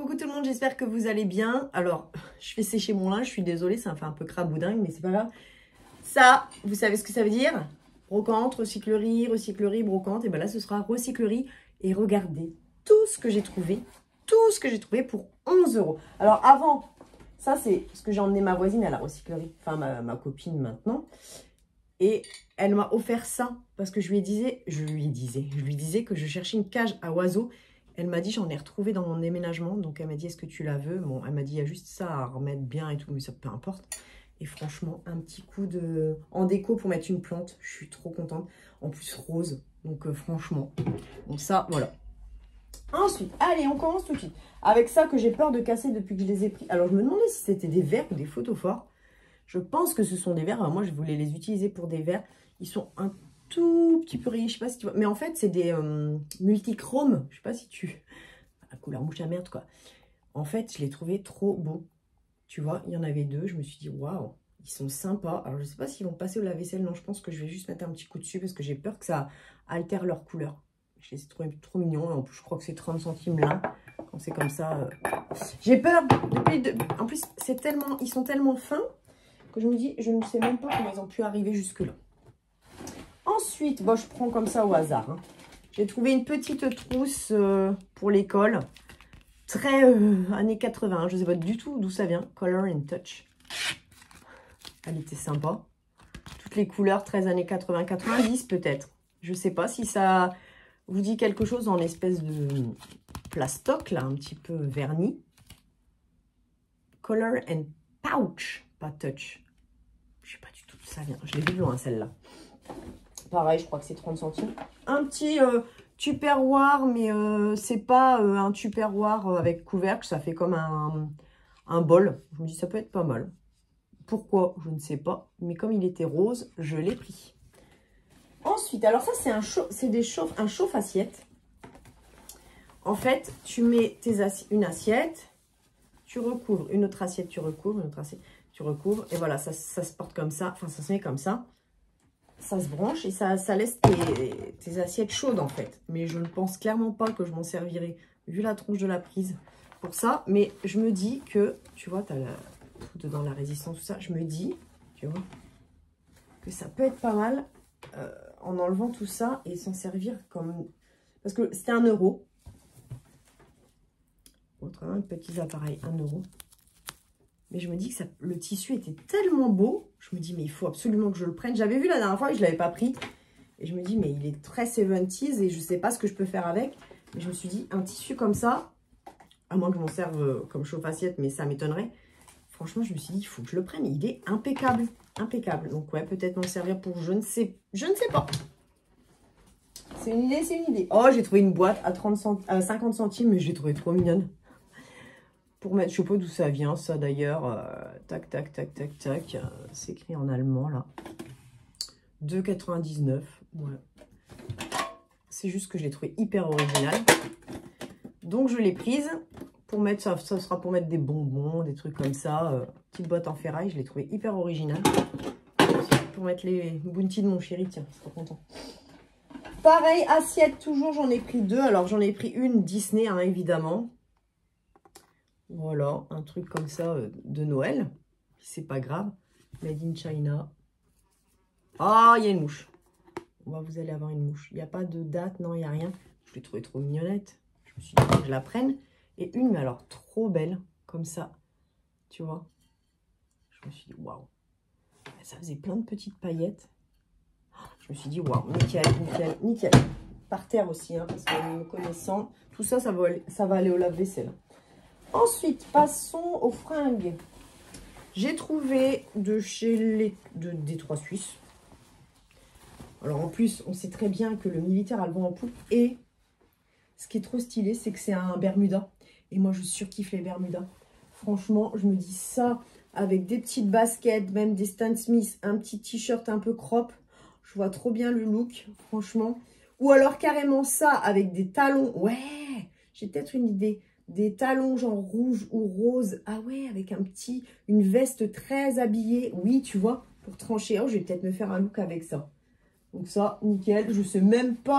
Coucou tout le monde, j'espère que vous allez bien. Alors, je fais sécher mon linge, je suis désolée, ça me fait un peu craboudingue, mais c'est pas grave. Ça, vous savez ce que ça veut dire? Brocante, recyclerie, recyclerie, brocante. Et bien là, ce sera recyclerie. Et regardez tout ce que j'ai trouvé. Tout ce que j'ai trouvé pour 11 €. Alors avant, ça c'est ce que j'ai emmené ma voisine à la recyclerie. Enfin, ma copine maintenant. Et elle m'a offert ça parce que je lui disais que je cherchais une cage à oiseaux. Elle m'a dit, j'en ai retrouvé dans mon déménagement. Donc, elle m'a dit, est-ce que tu la veux? Bon, elle m'a dit, il y a juste ça à remettre bien et tout, mais ça, peu importe. Et franchement, un petit coup en déco pour mettre une plante. Je suis trop contente. En plus, rose. Donc, franchement. Donc, ça, voilà. Ensuite, allez, on commence tout de suite. Avec ça que j'ai peur de casser depuis que je les ai pris. Alors, je me demandais si c'était des verres ou des photophores. Je pense que ce sont des verres. Alors, moi, je voulais les utiliser pour des verres. Ils sont un tout petit peu rayés. Je sais pas si tu vois. Mais en fait, c'est des multichromes. Je sais pas si tu... La couleur mouche à merde, quoi. En fait, je les trouvais trop beaux. Tu vois, il y en avait deux. Je me suis dit, waouh, ils sont sympas. Alors, je sais pas s'ils vont passer au lave-vaisselle. Non, je pense que je vais juste mettre un petit coup dessus parce que j'ai peur que ça altère leur couleur. Je les ai trouvés trop mignons. En plus, je crois que c'est 30 centimes là. Quand c'est comme ça. J'ai peur. En plus, ils sont tellement fins que je me dis, je ne sais même pas comment ils ont pu arriver jusque-là. Ensuite, bon, je prends comme ça au hasard. Hein. J'ai trouvé une petite trousse pour l'école. Très années 80. Je ne sais pas du tout d'où ça vient. Color and Touch. Elle était sympa. Toutes les couleurs, 13 années 80, 90 peut-être. Je ne sais pas si ça vous dit quelque chose en espèce de plastoc, là, un petit peu verni. Color and Pouch, pas Touch. Je ne sais pas du tout d'où ça vient. Je l'ai vu loin, celle-là. Pareil, je crois que c'est 30 centimes. Un petit tupperware, mais c'est pas un tupperware avec couvercle. Ça fait comme un bol. Je me dis, ça peut être pas mal. Pourquoi? Je ne sais pas. Mais comme il était rose, je l'ai pris. Ensuite, alors ça, c'est un chauffe-assiette. En fait, tu mets une assiette, tu recouvres, une autre assiette, tu recouvres, une autre assiette, tu recouvres. Et voilà, ça se porte comme ça. Enfin, ça se met comme ça. Ça se branche et ça laisse tes assiettes chaudes en fait. Mais je ne pense clairement pas que je m'en servirai, vu la tronche de la prise, pour ça. Mais je me dis que, tu vois, tu as tout dedans, la résistance, tout ça. Je me dis, tu vois, que ça peut être pas mal en enlevant tout ça et s'en servir comme... Parce que c'était 1 €. Autrement, petits appareils, 1 €. Mais je me dis que le tissu était tellement beau. Je me dis, mais il faut absolument que je le prenne. J'avais vu la dernière fois et je ne l'avais pas pris. Et je me dis, mais il est très 70s et je ne sais pas ce que je peux faire avec. Mais je me suis dit, un tissu comme ça, à moins que je m'en serve comme chauffe-assiette, mais ça m'étonnerait. Franchement, je me suis dit, il faut que je le prenne. Il est impeccable. Impeccable. Donc, ouais, peut-être m'en servir pour je ne sais pas. C'est une idée, c'est une idée. Oh, j'ai trouvé une boîte à 50 centimes, mais j'ai trouvé trop mignonne. Pour mettre, je sais pas d'où ça vient, ça d'ailleurs. Tac, tac, tac, tac, tac. C'est écrit en allemand, là. 2,99. Ouais. C'est juste que je l'ai trouvé hyper original. Donc, je l'ai prise pour mettre, ça sera pour mettre des bonbons, des trucs comme ça. Petite boîte en ferraille, je l'ai trouvé hyper original. Pour mettre les bounties de mon chéri, tiens, je suis trop content. Pareil, assiette, toujours, j'en ai pris 2. Alors, j'en ai pris une Disney, hein, évidemment. Voilà, un truc comme ça de Noël. C'est pas grave. Made in China. Ah, il y a une mouche. Vous allez avoir une mouche. Il n'y a pas de date, non, il n'y a rien. Je l'ai trouvée trop mignonnette. Je me suis dit que je la prenne. Et une, mais alors, trop belle, comme ça. Tu vois? Je me suis dit, waouh. Ça faisait plein de petites paillettes. Je me suis dit, waouh, nickel, nickel, nickel. Par terre aussi, hein, parce que me connaissant, tout ça, ça va aller au lave-vaisselle. Ensuite, passons aux fringues. J'ai trouvé de chez Détroit Suisse. Alors, en plus, on sait très bien que le militaire a le vent en poupe. Et ce qui est trop stylé, c'est que c'est un Bermuda. Et moi, je surkiffe les Bermudas. Franchement, je me dis ça avec des petites baskets, même des Stan Smith, un petit t-shirt un peu crop. Je vois trop bien le look, franchement. Ou alors carrément ça avec des talons. Ouais, j'ai peut-être une idée. Des talons genre rouge ou rose. Ah ouais, avec une veste très habillée. Oui, tu vois, pour trancher. Oh, je vais peut-être me faire un look avec ça. Donc ça, nickel. Je sais même pas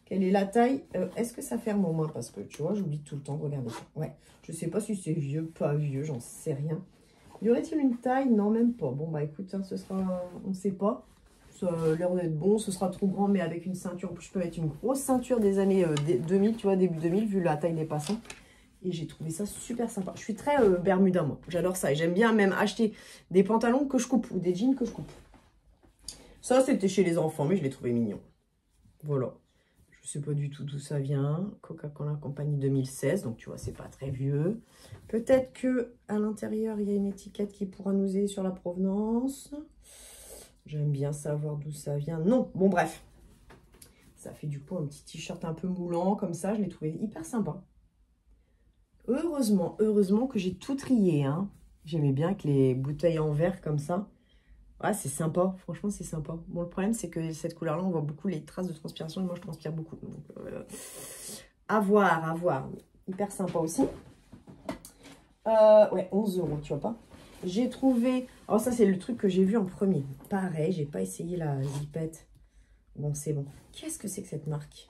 Quelle est la taille? Est-ce que ça ferme au moins? Parce que tu vois, j'oublie tout le temps de regarder ça. Ouais, je sais pas si c'est vieux, pas vieux, j'en sais rien. Y aurait-il une taille? Non, même pas. Bon, bah écoute, hein, ce sera... On ne sait pas. Ça a l'air d'être bon. Ce sera trop grand, mais avec une ceinture. En plus, je peux mettre une grosse ceinture des années 2000, tu vois, début 2000, vu la taille des passants. Et j'ai trouvé ça super sympa. Je suis très Bermuda, moi. J'adore ça. Et j'aime bien même acheter des pantalons que je coupe ou des jeans que je coupe. Ça, c'était chez les enfants, mais je l'ai trouvé mignon. Voilà. Je sais pas du tout d'où ça vient. Coca-Cola Company 2016. Donc, tu vois, c'est pas très vieux. Peut-être que à l'intérieur, il y a une étiquette qui pourra nous aider sur la provenance. J'aime bien savoir d'où ça vient. Non, bon, bref. Ça fait du coup un petit t-shirt un peu moulant, comme ça. Je l'ai trouvé hyper sympa. Heureusement que j'ai tout trié. Hein. J'aimais bien que les bouteilles en verre comme ça. Ouais, c'est sympa. Franchement, c'est sympa. Bon, le problème, c'est que cette couleur-là, on voit beaucoup les traces de transpiration. Et moi, je transpire beaucoup. Donc, à voir, à voir. Hyper sympa aussi. Ouais, 11 €, tu vois pas. J'ai trouvé... Alors, ça, c'est le truc que j'ai vu en premier. Pareil, j'ai pas essayé la zipette. Bon, c'est bon. Qu'est-ce que c'est que cette marque?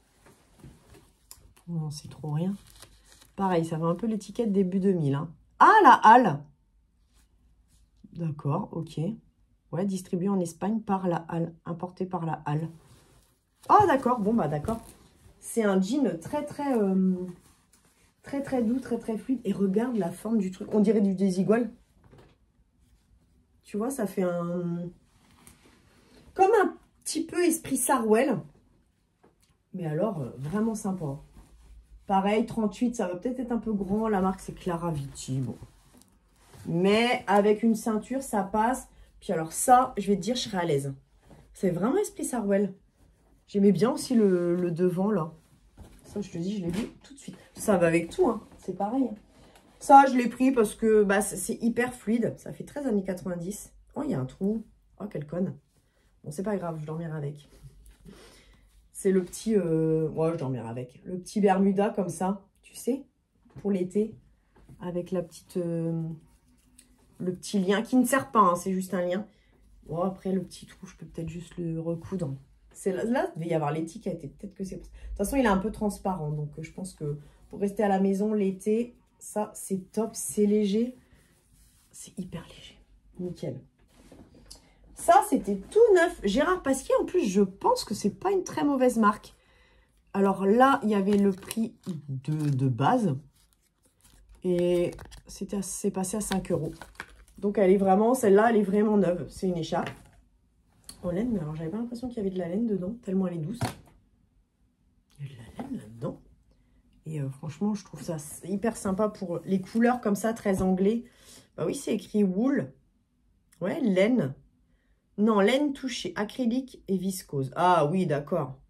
Non, c'est trop rien. Pareil, ça fait un peu l'étiquette début 2000. Hein. Ah, la Halle. D'accord, ok. Ouais, distribué en Espagne par la Halle. Importé par la Halle. Ah, d'accord. Bon, bah, d'accord. C'est un jean très, très doux, très, très fluide. Et regarde la forme du truc. On dirait du désigual. Tu vois, ça fait un... Comme un petit peu esprit Sarwell. Mais alors, vraiment sympa. Pareil, 38, ça va peut-être être un peu grand. La marque, c'est Clara Vitti. Bon. Mais avec une ceinture, ça passe. Puis alors ça, je vais te dire, je serai à l'aise. C'est vraiment esprit Sarwell. J'aimais bien aussi le devant, là. Ça, je te dis, je l'ai vu tout de suite. Ça va avec tout, hein. C'est pareil. Hein. Ça, je l'ai pris parce que bah, c'est hyper fluide. Ça fait 13 années 90. Oh, il y a un trou. Oh, quelle conne. Bon, c'est pas grave, je dormirai avec. C'est le petit... Ouais, je dormirai avec. Le petit Bermuda, comme ça, tu sais, pour l'été. Avec la petite... le petit lien qui ne sert pas, hein, c'est juste un lien. Bon, après, le petit trou, je peux peut-être juste le recoudre. Là, il devait y avoir l'étiquette et peut-être que c'est... De toute façon, il est un peu transparent. Donc, je pense que pour rester à la maison l'été, ça, c'est top. C'est léger. C'est hyper léger. Nickel. Ça, c'était tout neuf. Gérard Pasquier, en plus, je pense que c'est pas une très mauvaise marque. Alors là, il y avait le prix de base. Et c'est passé à 5 €. Donc, elle est vraiment... Celle-là, elle est vraiment neuve. C'est une écharpe. En laine, mais alors j'avais pas l'impression qu'il y avait de la laine dedans, tellement elle est douce. Il y a de la laine là-dedans. Et franchement, je trouve ça hyper sympa pour les couleurs comme ça, très anglais. Bah oui, c'est écrit wool. Ouais, laine. Non, laine touchée, acrylique et viscose. Ah oui, d'accord.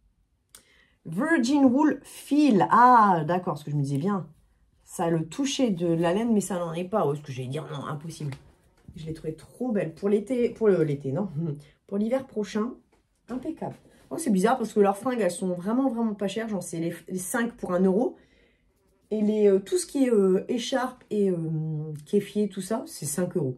Virgin wool feel. Ah, d'accord, ce que je me disais bien. Ça a le toucher de la laine, mais ça n'en est pas. Oh, ce que j'allais dire, non, impossible. Je l'ai trouvée trop belle. Pour l'été, l'été, non. Pour l'hiver prochain, impeccable. Oh, c'est bizarre parce que leurs fringues, elles sont vraiment, vraiment pas chères. Genre, c'est les 5 pour 1 €. Et tout ce qui est écharpe et kéfier, tout ça, c'est 5 €.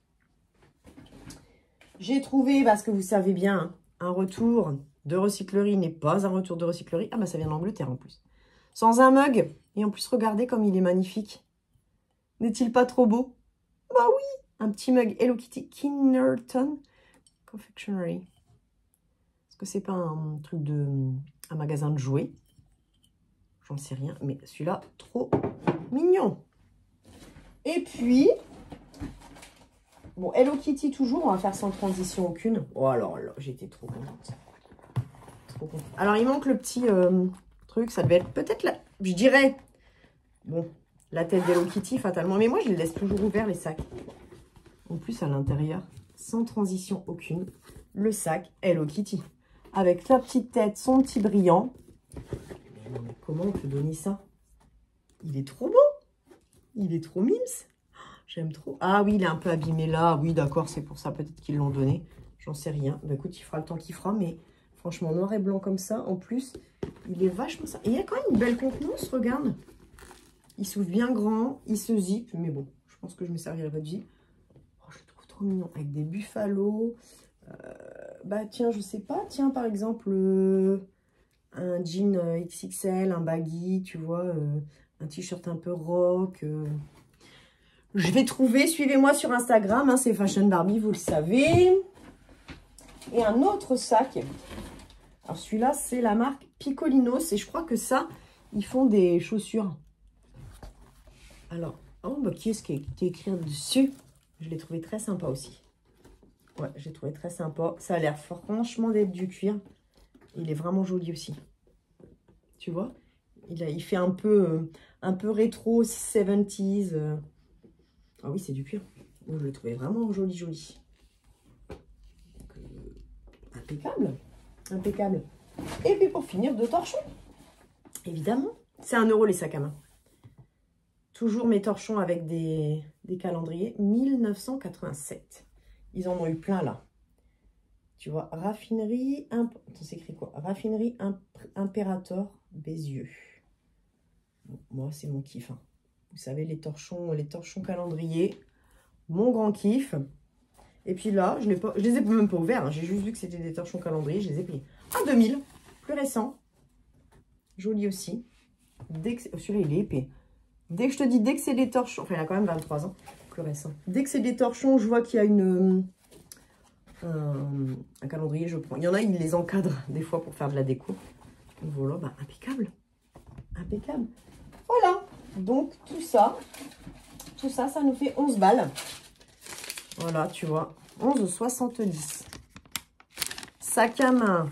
J'ai trouvé, parce que vous savez bien, hein, un retour de recyclerie n'est pas un retour de recyclerie. Ah, bah ça vient d'Angleterre en plus. Sans un mug. Et en plus, regardez comme il est magnifique. N'est-il pas trop beau? Bah oui. Un petit mug Hello Kitty Kinnerton Confectionery. Est-ce que c'est pas un truc un magasin de jouets? J'en sais rien, mais celui-là, trop mignon. Et puis, bon, Hello Kitty toujours, on va faire sans transition aucune. Oh alors là, j'étais trop contente. Trop contente. Alors, il manque le petit truc, ça devait être peut-être, je dirais, bon, la tête d'Hello Kitty, fatalement. Mais moi, je les laisse toujours ouverts, les sacs. En plus, à l'intérieur, sans transition aucune, le sac Hello Kitty. Avec sa petite tête, son petit brillant. Mais non, mais comment on peut donner ça? Il est trop beau. Il est trop mimes. J'aime trop. Ah oui, il est un peu abîmé là. Oui, d'accord, c'est pour ça peut-être qu'ils l'ont donné. J'en sais rien. Bah, écoute, il fera le temps qu'il fera. Mais franchement, noir et blanc comme ça, en plus, il est vachement ça. Et il y a quand même une belle contenance, regarde. Il s'ouvre bien grand. Il se zippe. Mais bon, je pense que je me servirai pas de zip. Oh, je le trouve trop mignon. Avec des buffalos. Bah tiens, je sais pas. Tiens, par exemple, un jean XXL, un baggy, tu vois, un t-shirt un peu rock. Je vais trouver, suivez-moi sur Instagram, hein, c'est Fashion Barbie, vous le savez. Et un autre sac. Alors celui-là, c'est la marque Picolinos. Et je crois que ça, ils font des chaussures. Alors, oh, bah, qui est-ce qui est écrit dessus? Je l'ai trouvé très sympa aussi. Ouais, j'ai trouvé très sympa. Ça a l'air franchement d'être du cuir. Il est vraiment joli aussi. Tu vois? Il fait un peu rétro 70s. Ah oui, c'est du cuir. Donc, je le trouvais vraiment joli, joli. Impeccable. Impeccable. Et puis pour finir, 2 torchons. Évidemment. C'est 1 € les sacs à main. Toujours mes torchons avec des calendriers. 1987. Ils en ont eu plein là. Tu vois, raffinerie... Attends, c'est écrit quoi? Raffinerie Imperator Bézieux. Bon, moi, c'est mon kiff. Hein. Vous savez, les torchons calendrier. Mon grand kiff. Et puis là, je les ai même pas ouverts. Hein. J'ai juste vu que c'était des torchons calendrier. Je les ai pris. Ah, 2000. Plus récent. Joli aussi. Celui-là, il est épais. Dès que je te dis, dès que c'est des torchons... Enfin, il a quand même 23 ans. Plus récent. Dès que c'est des torchons, je vois qu'il y a un calendrier, je prends. Il y en a, ils les encadrent des fois pour faire de la déco. Donc voilà, bah, impeccable. Impeccable. Voilà. Donc, tout ça, ça nous fait 11 balles. Voilà, tu vois. 11,70. Sac à main.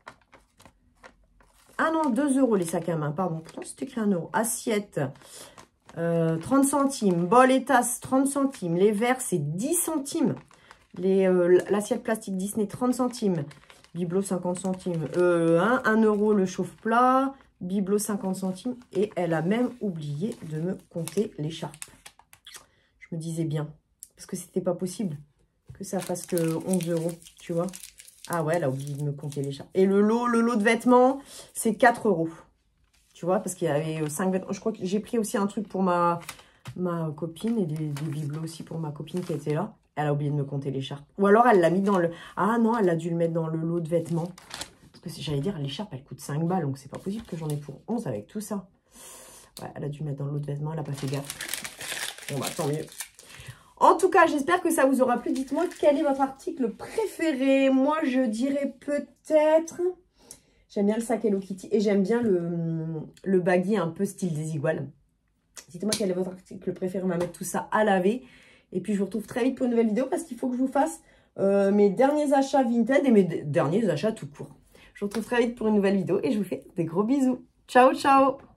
Ah non, 2 € les sacs à main. Pardon, pourtant c'est écrit 1 €. Assiette, 30 centimes. Bol et tasse, 30 centimes. Les verres, c'est 10 centimes. L'assiette plastique Disney, 30 centimes. Bibelot, 50 centimes. 1 € le chauffe-plat. Bibelot, 50 centimes. Et elle a même oublié de me compter l'écharpe. Je me disais bien. Parce que c'était pas possible que ça fasse que 11 €, tu vois. Ah ouais, elle a oublié de me compter l'écharpe. Et le lot de vêtements, c'est 4 €. Tu vois, parce qu'il y avait 5 vêtements. Je crois que j'ai pris aussi un truc pour ma copine et des bibelots aussi pour ma copine qui était là. Elle a oublié de me compter l'écharpe. Ou alors, elle l'a mis dans le... Ah non, elle a dû le mettre dans le lot de vêtements. Parce que j'allais dire, l'écharpe, elle coûte 5 balles. Donc, c'est pas possible que j'en ai pour 11 avec tout ça. Ouais, elle a dû le mettre dans le lot de vêtements. Elle n'a pas fait gaffe. Bon, bah, tant mieux. En tout cas, j'espère que ça vous aura plu. Dites-moi quel est votre article préféré. Moi, je dirais peut-être... J'aime bien le sac Hello Kitty et j'aime bien le baggy un peu style Desigual. Dites-moi quel est votre article préféré. On va mettre tout ça à laver. Et puis, je vous retrouve très vite pour une nouvelle vidéo parce qu'il faut que je vous fasse mes derniers achats Vinted et mes derniers achats tout court. Je vous retrouve très vite pour une nouvelle vidéo et je vous fais des gros bisous. Ciao, ciao!